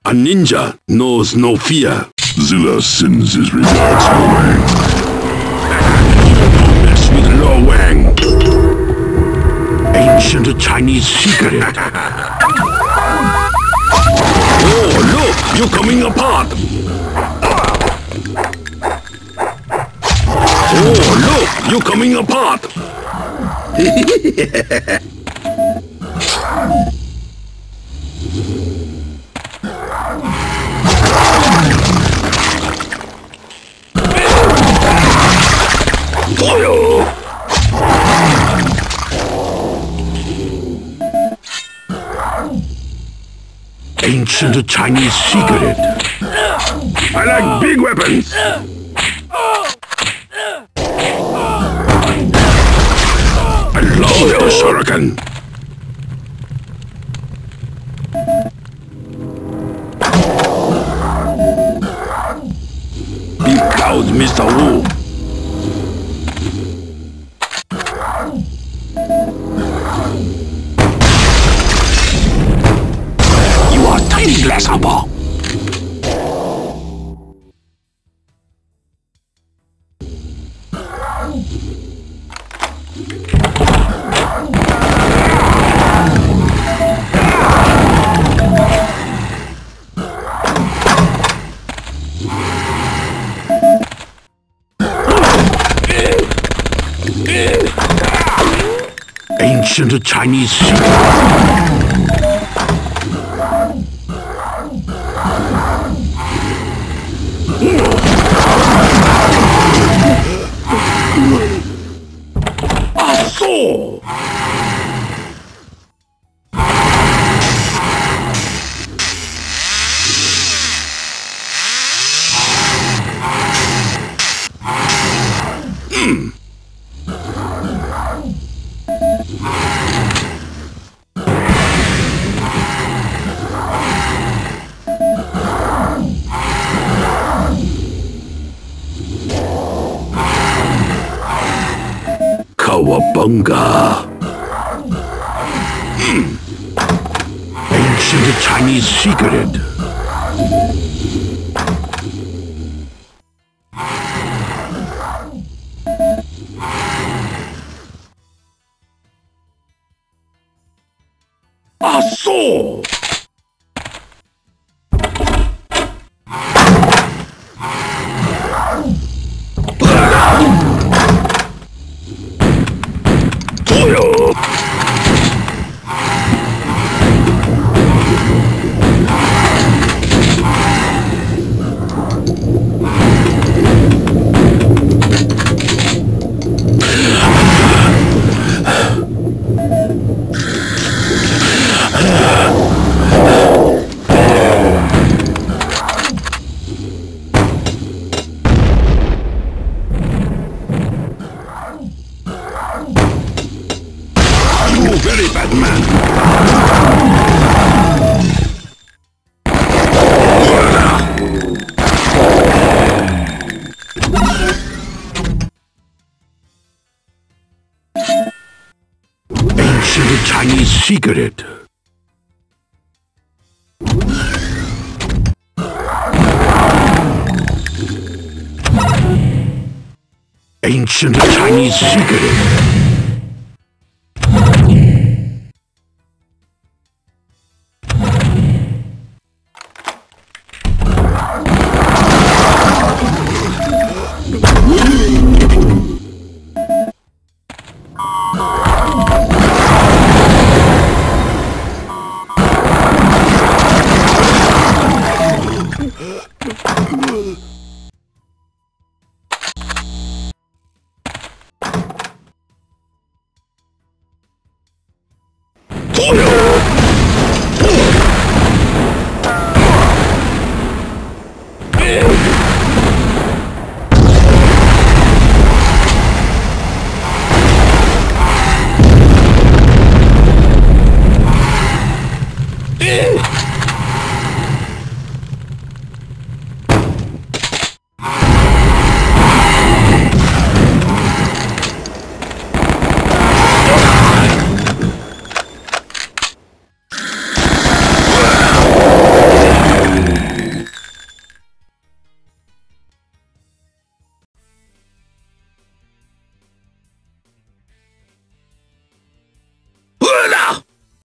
A ninja knows no fear. Zilla sends his regards, Lo Wang. Don't mess with Lo Wang. Ancient Chinese secret. Oh, look! You're coming apart! Oh, look! You're coming apart! Ancient Chinese secret. I like big weapons. I love the shuriken. Be proud, Mr. Wu. You are tiny grasshopper. Ancient Chinese secret. A sword. Kawabunga. Ancient Chinese secret. A sword. Very bad man. Ancient Chinese secret. Ancient Chinese secret.